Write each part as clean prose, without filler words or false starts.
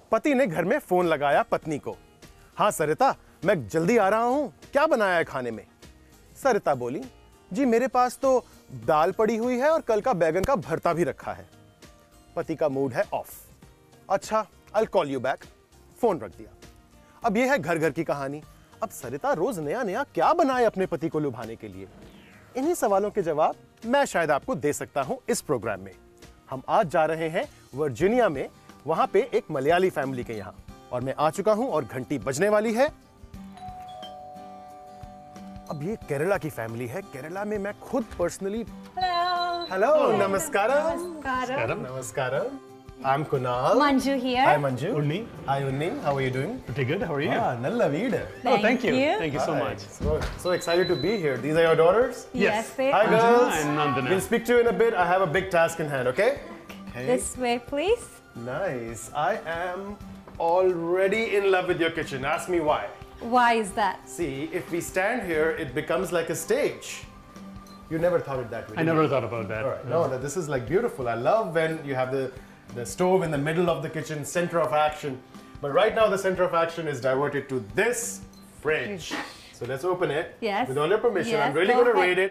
पति ने घर में फोन लगाया पत्नी को। हाँ सरिता, मैं जल्दी आ रहा हूं, क्या बनाया है खाने में? सरिता बोली, जी मेरे पास तो दाल पड़ी हुई है और कल का बैगन का भरता भी रखा है। पति का मूड है ऑफ। अच्छा, I call you back. Phone रख दिया। अब यह है घर घर की कहानी। अब सरिता रोज नया नया क्या बनाए अपने पति को लुभाने के लिए? इन्हीं सवालों के जवाब मैं शायद आपको दे सकता हूं इस प्रोग्राम में। हम आज जा रहे हैं वर्जीनिया में, वहां पे एक मलयाली फैमिली के यहां, और मैं आ चुका हूं और घंटी बजने वाली है। अब ये केरला की फैमिली है। केरला में मैं खुद पर्सनली हेलो नमस्कारम नमस्कारम I'm Kunal. Manju here. Hi Manju. Unni. Hi Unni. How are you doing? Pretty good. How are you? Nalla veeda. Thank you. Thank you so Hi. much. So excited to be here. These are your daughters? Yes, they Hi are. girls. And Nandana. We'll speak to you in a bit. I have a big task in hand, okay? This way, please. Nice. I am already in love with your kitchen. Ask me why. Why is that? See, if we stand here, it becomes like a stage. You never thought it that way. I never thought about that. All right. No, this is like beautiful. I love when you have the stove in the middle of the kitchen, center of action. But right now the center of action is diverted to this fridge. So let's open it. Yes. With all your permission, Yes, I'm really go going to ahead. rate it.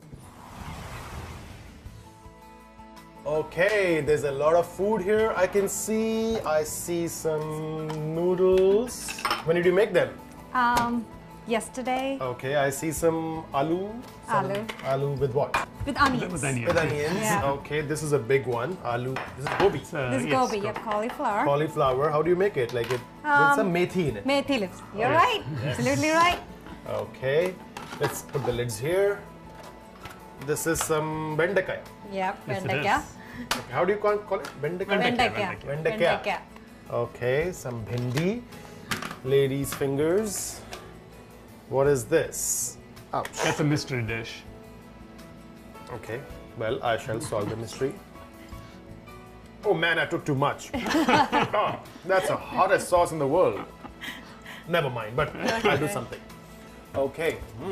Okay, there's a lot of food here. I see some noodles. When did you make them? Yesterday Okay, I see some aloo. Aloo. Aloo with what? with onions. With onions. With onions. Yeah. Okay, this is a big one. Aloo. This is gobi. This is Yes, gobi, you have cauliflower. Cauliflower. How do you make it? Like it with some methi in it. Methi leaves. You're right. Absolutely right. Okay, let's put the lids here. This is some bendakai. Yep. Yes, it Vendaka. is. Okay, how do you call it? Bendakai? Vendaka. Vendaka. Okay, some bhindi. Ladies' fingers. What is this? Ouch. That's a mystery dish. Okay, well, I shall solve the mystery. Oh man, I took too much. Oh, that's the hottest sauce in the world. Never mind, but I'll do something. Okay.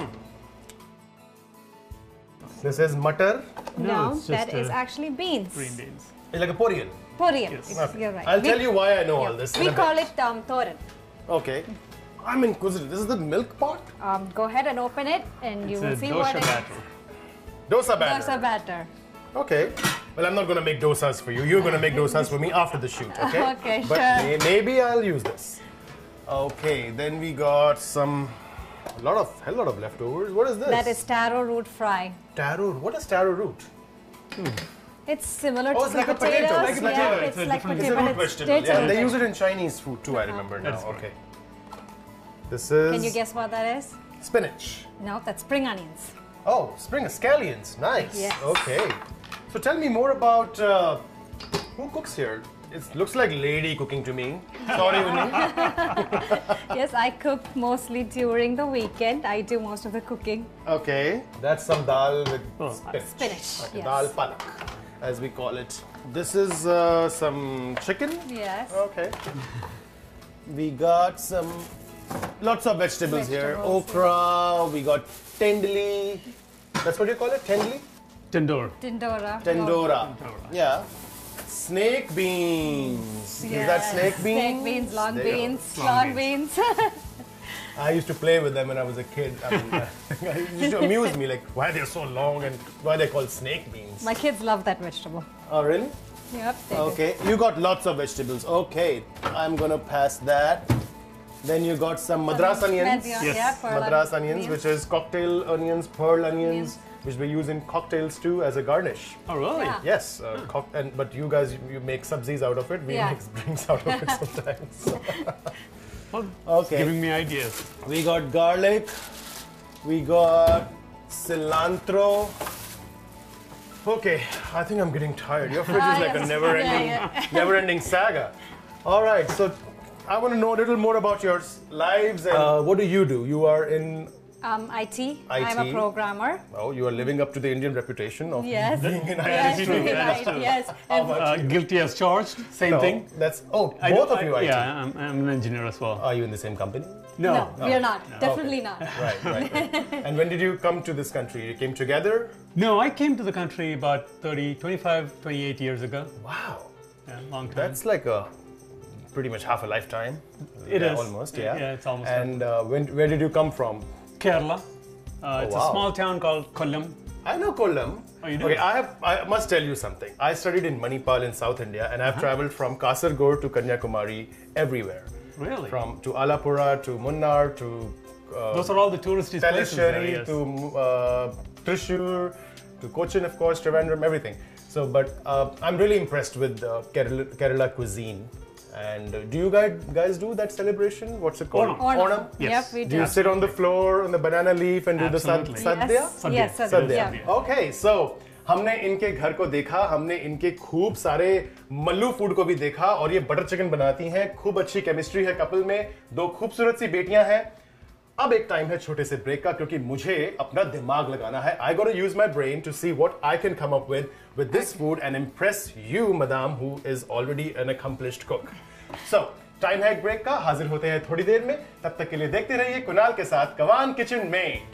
This is mutter. No, it's that just, is actually beans. Green beans. It's like a porian. Porian. Yes. Yes, you're right. I'll tell you why I know all this. in We a bit. call it thoran. Okay. I'm inquisitive. This is the milk pot? Go ahead and open it, and you It's will a see what dosha it is. batter. Dosa batter. Dosa batter. Okay. Well, I'm not going to make dosas for you. You're going to make dosas for me after the shoot, okay? Okay, but sure. Maybe I'll use this. Okay, then we got hell lot of leftovers. What is this? That is taro root fry. Taro. What is taro root? It's similar Oh, to it's some like a potato. potatoes. Like a potato. Yeah, It's it's a like different- It's a potato, root but it's vegetable. Yeah, they rooted. use it in Chinese food too, I remember now. That's Okay. This is Can you guess what that is? spinach. No, that's spring onions. Oh, spring scallions. Nice. Yes. Okay. So tell me more about who cooks here. It looks like lady cooking to me. Sorry, Uni. Yes, I cook mostly during the weekend. I do most of the cooking. Okay. That's some dal with spinach. Spinach, Okay, yes. dal palak, as we call it. This is some chicken. Yes. Okay. We got lots of vegetables here. Vegetables, Okra. We got tendli. That's what you call it? Tendli? Tandoor. Tindora. Tendora. Yeah. Snake beans. Is that snake beans? Snake beans, long There you go. beans, Long long beans. I used to play with them when I was a kid. I mean, it used to amuse me, like why they're so long and why they're called snake beans. My kids love that vegetable. Oh, really? Yep. They do. Okay, you got lots of vegetables. Okay, I'm gonna pass that. Then you got some madras onions. Yes. Yeah, pearl Madras onions, which is cocktail onions, pearl onions, which we use in cocktails too as a garnish. Oh, really? Yeah. Yes, but you guys, you make sabzis out of it. We Yeah. make drinks out of it sometimes. Well, Okay. Giving me ideas. We got garlic. We got cilantro. Okay, I think I'm getting tired. Your fridge is like a yes. never-ending, never-ending saga. All right, so I want to know a little more about your lives and what do you do? You are in. IT. I'm a IT. programmer. Oh, you are living up to the Indian reputation of Yes. being in Yes, IT. too. right, yes. And Guilty as charged. Same No, thing. that's both do- of you IT. Yeah, I'm an engineer as well. Are you in the same company? no, we are not. Definitely not. Right. And when did you come to this country? You came together? No, I came to the country about 25, 28 years ago. Wow. Yeah, long time. That's like a pretty much half a lifetime. It Yeah, is. almost. Yeah. Yeah, it's almost And where did you come from? Kerala. It's wow. a small town called Kollam. I know Kollam. Oh, you do? Okay, I must tell you something. I studied in Manipal in South India, and I've traveled from Kasargod to Kanyakumari, everywhere. Really? To Alapura, to Munnar, to Those are all the touristy places there, Talisheri, yes. to Trishur, to Cochin, of course, Trivandrum, everything. So, but I'm really impressed with Kerala cuisine. And do you guys do that celebration? What's it called? Onam. Yes. Yep, we Do do. you sit on the floor on the banana leaf and do the Absolutely. sadhya? Yes, Sadhya. yes, Sadhya. yeah. Sadhya. Okay, so हमने इनके घर को देखा, हमने इनके खूब सारे Mallu food को भी देखा और ये बटर चिकन बनाती हैं, खूब अच्छी केमिस्ट्री है कपल में, दो खूबसूरत सी बेटियां हैं। अब एक टाइम है छोटे से ब्रेक का क्योंकि मुझे अपना दिमाग लगाना है। I gotta use my brain to see what I can come up with this food and impress you, madam, who is already an accomplished cook. So, time है एक ब्रेक का, हाजिर होते हैं थोड़ी देर में, तब तक के लिए देखते रहिए कुणाल के साथ Kawan kitchen mate.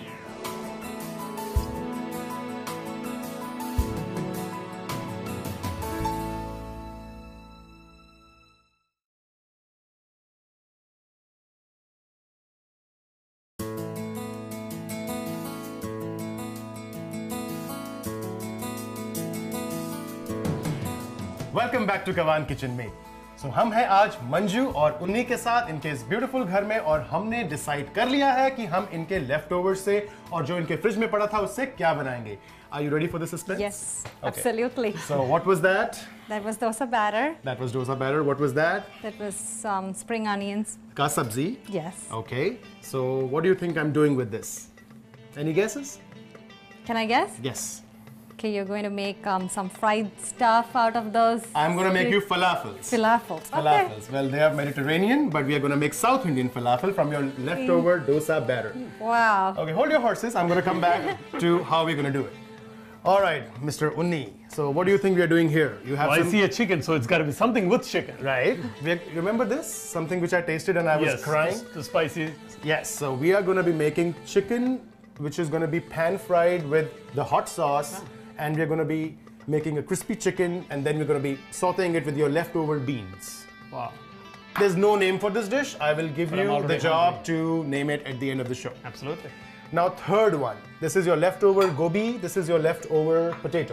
Welcome back to Kawan kitchen में। सो हम हैं आज मंजू और उन्नी के साथ इनके इस ब्यूटीफुल घर में और हमने डिसाइड कर लिया है कि हम इनके लेफ्ट ओवर से और जो इनके फ्रिज में पड़ा था उससे क्या बनाएंगे। Are you ready for the suspense? Yes, absolutely. So what was that? That was dosa batter. That was dosa batter. What was that? That was spring onions. Ka sabzi. Yes. Okay. So what do you think I'm doing with this? Any guesses? Can I guess? Yes. Okay, you're going to make some fried stuff out of those. I'm going to make you falafels. Falafels. Okay. Falafels. Well, they are Mediterranean, but we are going to make South Indian falafel from your leftover dosa batter. Wow. Okay, hold your horses. I'm going to come back to how we're going to do it. All right, Mr. Unni. So, what do you think we are doing here? You have Well, I some, see a chicken, so it's got to be something with chicken. right? Remember this? Something which I tasted and I was Yes, crying. the spicy. Yes. So we are going to be making chicken, which is going to be pan fried with the hot sauce, and we're going to be making a crispy chicken, and then we're going to be sautéing it with your leftover beans. Wow. There's no name for this dish. I will give But I'm you the already job hungry. to name it at the end of the show. Absolutely. Now, third one. This is your leftover gobi. This is your leftover potato.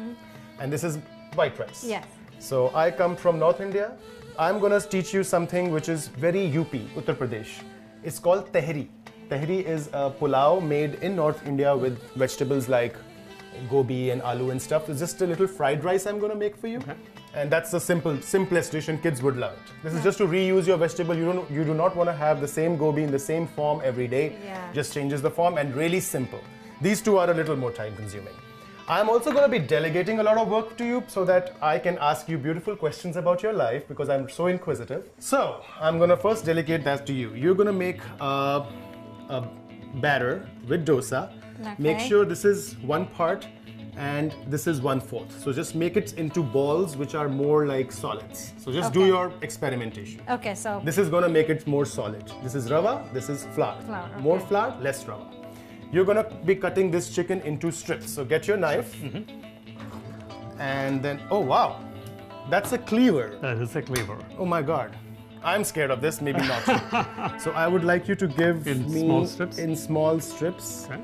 And this is white rice. Yes. So I come from North India. I'm going to teach you something which is very UP, Uttar Pradesh. It's called tehri. Tehri is a pulao made in North India with vegetables like gobi and aloo and stuff. It's just a little fried rice I'm going to make for you. Okay. And that's the simplest dish and kids would love it. This is just to reuse your vegetable. You do not want to have the same gobi in the same form every day. Yeah. Just changes the form and really simple. These two are a little more time consuming. I'm also going to be delegating a lot of work to you so that I can ask you beautiful questions about your life because I'm so inquisitive. So I'm going to first delegate that to you. You're going to make a batter with dosa. Make Okay. sure this is 1 part and this is 1/4. So just make it into balls which are more like solids. So just do Okay. your experimentation. Okay, so This is going to make it more solid. This is rava, this is flour. Flour, More okay. flour, less rava. You're going to be cutting this chicken into strips. So get your knife. And then, oh wow, that's a cleaver. That is a cleaver. Oh my God. I'm scared of this, maybe not. So I would like you to give In me small strips? in small strips Okay.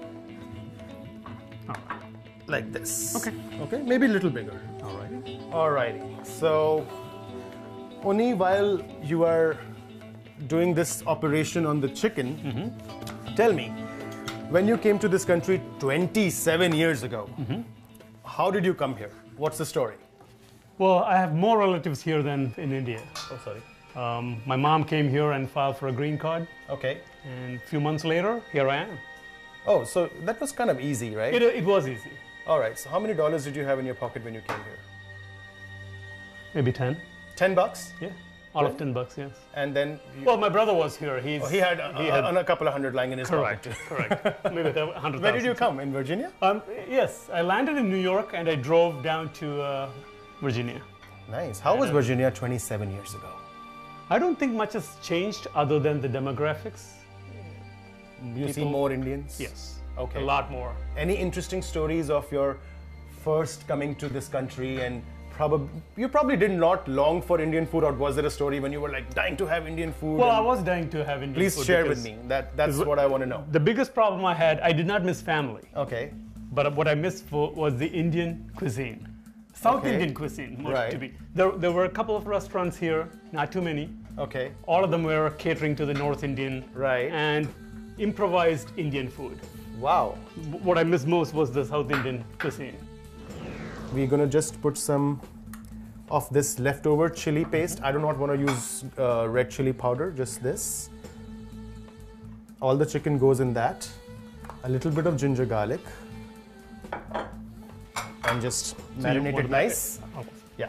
like this. Okay. Okay, maybe a little bigger. All right. Alrighty. So, Oni, while you are doing this operation on the chicken, tell me, when you came to this country 27 years ago, how did you come here? What's the story? Well, I have more relatives here than in India. Oh, sorry. My mom came here and filed for a green card, Okay. and a few months later, here I am. Oh, so that was kind of easy, right? It was easy. All right. So, how many dollars did you have in your pocket when you came here? Maybe 10. $10, Yeah. All of $10, yes. and then Well, my brother was here. he had a couple of hundred lying in his Correct, pocket. correct. Maybe 100,000. Where did you come? In Virginia? Yes, I landed in New York and I drove down to Virginia. Nice. How was Virginia 27 years ago? I don't think much has changed other than the demographics. You see more Indians? Yes. Okay. A lot more. Any interesting stories of your first coming to this country and you probably did not long for Indian food, or was there a story when you were like dying to have Indian food? Well, I and- was dying to have Indian Please food. share with because me. That's what I want to know. The biggest problem I had, I did not miss family, Okay. but what I missed was the Indian cuisine. South Okay. Indian cuisine, more Right. to be. There were a couple of restaurants here, not too many. Okay. All of them were catering to the North Indian Right. and improvised Indian food. Wow. What I missed most was the South Indian cuisine. We're gonna just put some of this leftover chili paste. I do not want to use red chili powder, just this. All the chicken goes in that. A little bit of ginger garlic. And just marinate want it to make nice. Oh. Yeah.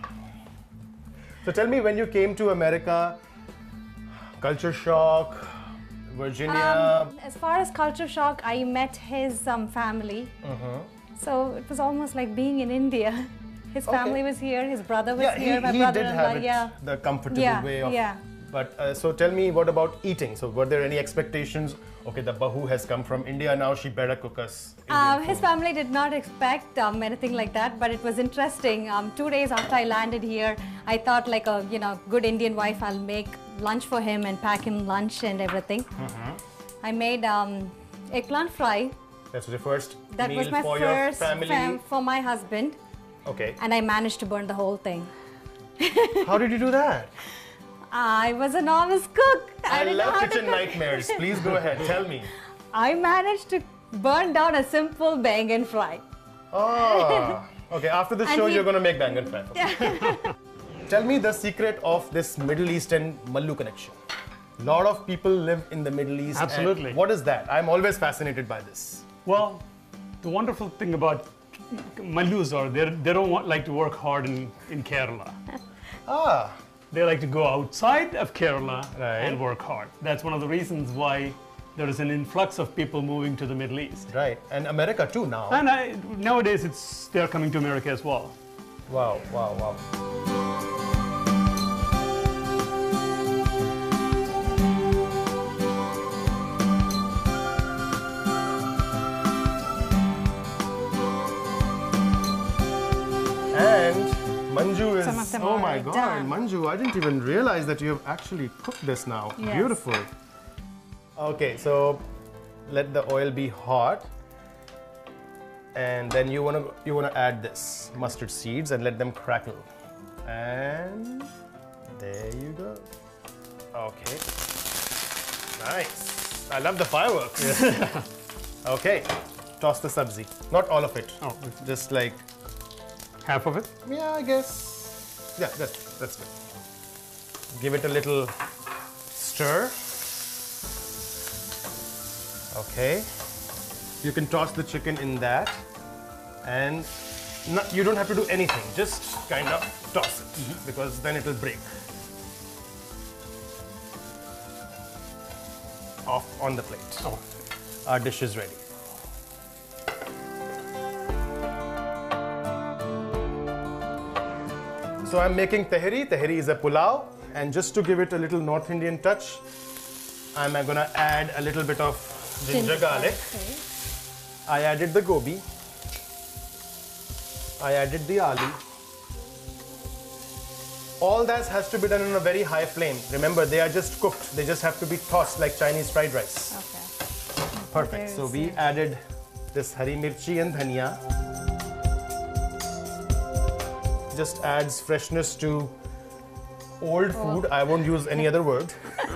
So tell me, when you came to America, culture shock, Virginia. As far as culture shock, I met his family. So it was almost like being in India. His family was here, his brother was Yeah, here, my he did brother-in-law. have it, Yeah. the comfortable Yeah, way of. yeah. But so tell me, what about eating? So were there any expectations? Okay, the bahu has come from India, now she better cook us Indian His food. family did not expect anything like that, but it was interesting. 2 days after I landed here, I thought like a good Indian wife, I'll make lunch for him and pack him lunch and everything. I made eggplant fry. That was your first That meal was my for your first family. for my husband, Okay. and I managed to burn the whole thing. How did you do that? I was a novice cook. I didn't know love how to kitchen cook. nightmares. Please go ahead. Tell me. I managed to burn down a simple bangan fry. Ah. Okay. After the And show, he- you're gonna make bangan fry. For me. Tell me the secret of this Middle Eastern Mallu connection. A lot of people live in the Middle East. and Absolutely. What is that? I'm always fascinated by this. Well, the wonderful thing about Mallus are they don't like to work hard in Kerala. Ah. They like to go outside of Kerala Right. and work hard. That's one of the reasons why there is an influx of people moving to the Middle East. Right. And America too now. And nowadays they're coming to America as well. Wow. Wow. Wow. And Manju is. Some of them oh are my already God, done. Manju! I didn't even realize that you have actually cooked this now. Yes. Beautiful. Okay, so let the oil be hot, and then you wanna add this mustard seeds and let them crackle. And there you go. Okay. Nice. I love the fireworks. Okay. Toss the sabzi. Not all of it. Oh, Just like, half of it. yeah, I guess. Yeah, that's good. Give it a little stir. Okay. You can toss the chicken in that, and you don't have to do anything. Just kind of toss it because then it will break. Off on the plate. Oh. Our dish is ready. So I'm making taheri. Taheri is a pulao, and just to give it a little North Indian touch, I'm gonna add a little bit of ginger garlic. Okay. I added the gobi. I added the aloo. All that has to be done on a very high flame. Remember, they are just cooked. They just have to be tossed like Chinese fried rice. Okay. Perfect. So we added this hari mirchi and dhania. Just adds freshness to old food. I won't use any other word.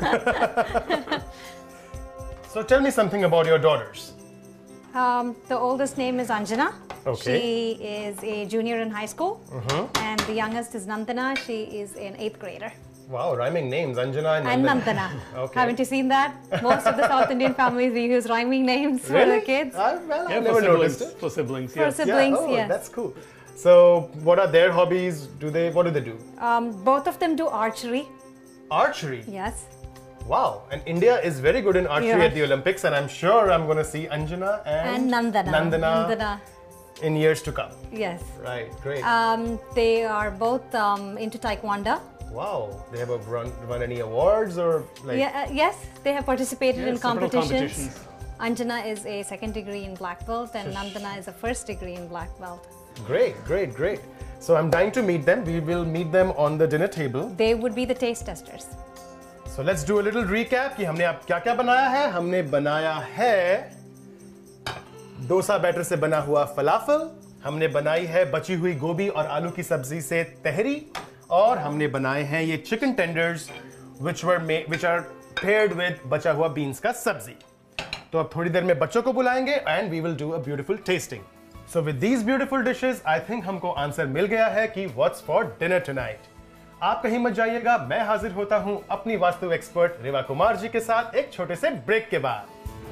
So tell me something about your daughters. The oldest name is Anjana. Okay. She is a junior in high school. And the youngest is Nandana. She is an 8th grader. Wow, rhyming names, Anjana and And Nandana. Nandana. Okay. Haven't you seen that? Most of the South Indian families, we use rhyming names for the kids. Well, I Yeah, never noticed it. For siblings, For yes. siblings, oh, yes. that's cool. So, what are their hobbies? What do they do? Both of them do archery. Archery. Yes. Wow, and India is very good in archery Yeah. at the Olympics, and I'm sure I'm going to see Anjana and Nandana. Nandana in years to come. Yes. Right, great. They are both into Taekwondo. Wow, they have won any awards or like? Yeah, yes, they have participated in Yes, several competitions. competitions. Anjana is a 2nd degree in black belt and Nandana is a 1st degree in black belt. Great, great, great. So I'm dying to meet them. We will meet them on the dinner table. They would be the taste testers. So let's do a little recap कि हमने अब क्या-क्या बनाया है. हमने बनाया है dosa batter से बना हुआ फलाफल, हमने बनाई है बची हुई गोभी और आलू की सब्जी से तहरी, और हमने बनाए हैं ये chicken tenders which are paired with बचा हुआ बीन्स का सब्जी. तो अब थोड़ी देर में बच्चों को बुलाएंगे and we will do a beautiful tasting. So with these beautiful dishes, I think हमको आंसर मिल गया है कि what's for dinner tonight. आप कहीं मत जाइएगा, मैं हाजिर होता हूं अपनी वास्तु एक्सपर्ट रेवा कुमार जी के साथ एक छोटे से ब्रेक के बाद.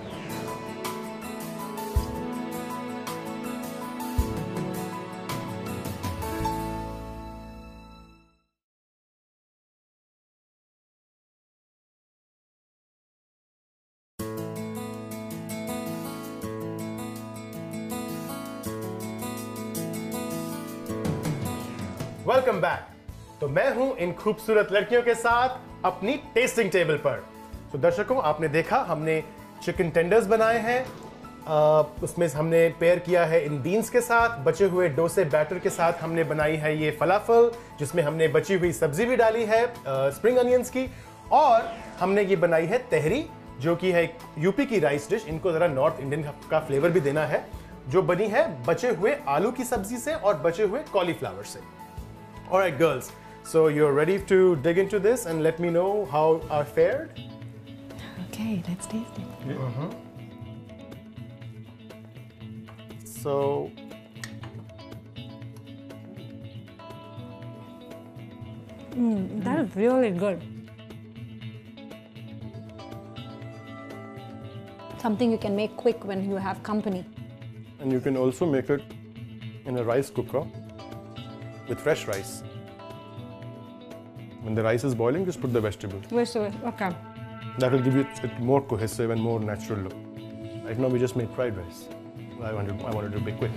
Welcome back. तो मैं हूं इन खूबसूरत लड़कियों के साथ अपनी टेस्टिंग टेबल पर. तो दर्शकों, आपने देखा हमने चिकन टेंडर्स बनाए हैं, उसमें हमने पेयर किया है इन बीन्स के साथ. बचे हुए डोसे बैटर के साथ हमने बनाई है ये फलाफल, जिसमें हमने बची हुई सब्जी भी डाली है स्प्रिंग अनियंस की, और हमने ये बनाई है तहरी, जो कि है यूपी की राइस डिश. इनको जरा नॉर्थ इंडियन का फ्लेवर भी देना है, जो बनी है बचे हुए आलू की सब्जी से और बचे हुए कॉलीफ्लावर से. Alright girls, so you're ready to dig into this and let me know how are fared? Okay, let's taste it. So That is really good. Something you can make quick when you have company. and you can also make it in a rice cooker with fresh rice. When the rice is boiling, just put the vegetables. Okay. That will give it more cohesive and more natural look. Right now we just made fried rice. I wanted to be quick.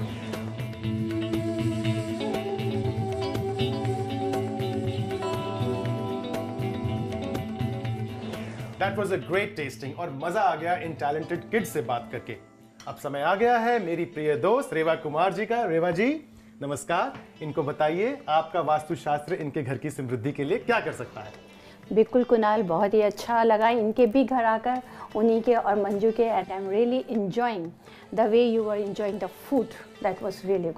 That was a great tasting और मजा आ गया इन talented kids से बात करके. अब समय आ गया है मेरी प्रिय दोस्त रेवा कुमार जी का. रेवा जी, नमस्कार. इनको बताइए आपका वास्तुशास्त्र इनके घर की समृद्धि के लिए क्या कर सकता है. बिल्कुल कुणाल, बहुत ही अच्छा लगा इनके भी घर आकर, उन्हीं के और मंजू के. And I am really enjoying the way you are enjoying the food. That was really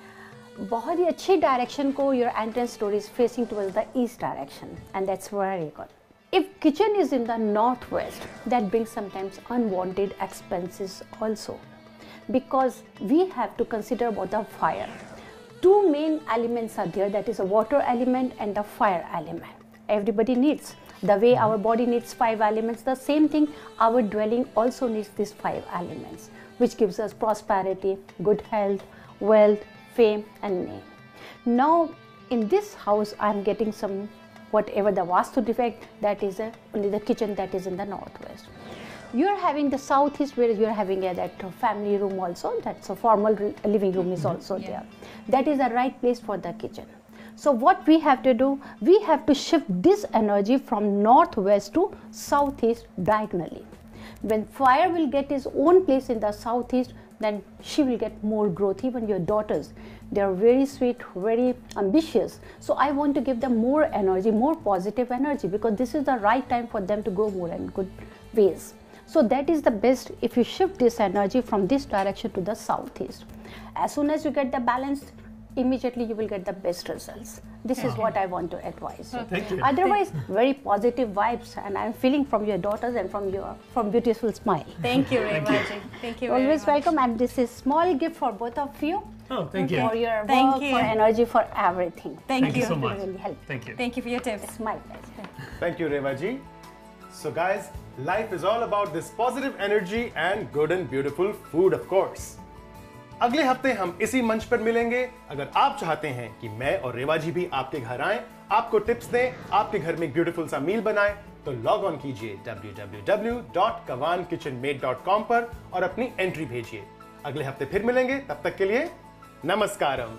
good. बहुत ही अच्छी डायरेक्शन को your entrance door is facing towards the east direction and that's very good. If kitchen is in the northwest, that brings sometimes unwanted expenses also, because we have to consider about the fire. Two main elements are there, that is a water element and the fire element. Everybody needs, the way our body needs 5 elements, the same thing our dwelling also needs these 5 elements, which gives us prosperity, good health, wealth, fame and name. Now in this house I am getting some whatever the vastu defect, that is only the kitchen that is in the northwest. You are having the southeast where you are having that family room also, that's a formal living room is also there. That is the right place for the kitchen. So what we have to do, we have to shift this energy from northwest to southeast diagonally. When fire will get its own place in the southeast, then she will get more growth. Even your daughters, they are very sweet, very ambitious. So I want to give them more energy, more positive energy, because this is the right time for them to grow more in good ways. So that is the best if you shift this energy from this direction to the southeast. As soon as you get the balance, immediately you will get the best results. This is what I want to advise you. Thank you. Otherwise, very positive vibes, and I'm feeling from your daughters and from beautiful smile. Thank you, Revaji. Thank you. Always welcome, and this is small gift for both of you. Oh, thank you. For your work, Thank you. for energy, for everything. Thank you. so much. Really help. Thank you. Thank you for your tips. It's my pleasure. Thank you, Reva ji. So guys, life is all about this positive energy and good and beautiful food, of course. अगले हफ्ते हम इसी मंच पर मिलेंगे. अगर आप चाहते हैं कि मैं और रेवा जी भी आपके घर आएं, आपको टिप्स दें, आपके घर में एक ब्यूटीफुल सा मील बनाएं, तो लॉग ऑन कीजिए www.kavankitchenmade.com पर और अपनी एंट्री भेजिए. अगले हफ्ते फिर मिलेंगे. तब तक के लिए नमस्कारम.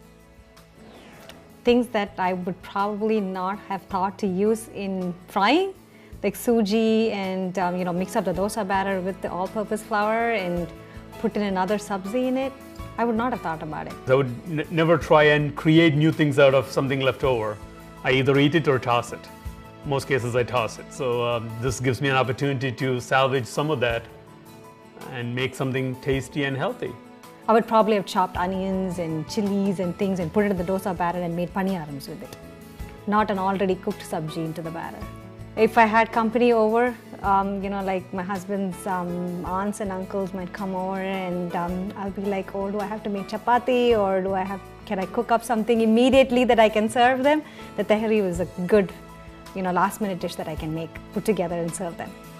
Things that I would probably not have thought to use in frying, like suji, and mix up the dosa batter with the all-purpose flour and put in another sabzi in it. I would not have thought about it. I would never try and create new things out of something left over. I either eat it or toss it. Most cases I toss it. So this gives me an opportunity to salvage some of that and make something tasty and healthy. I would probably have chopped onions and chilies and things and put it in the dosa batter and made paniyarams with it. Not an already cooked sabji into the batter. If I had company over, like my husband's aunts and uncles might come over, and I'll be like, oh, do I have to make chapati, or can I cook up something immediately that I can serve them? The tehri was a good, last minute dish that I can make, put together and serve them.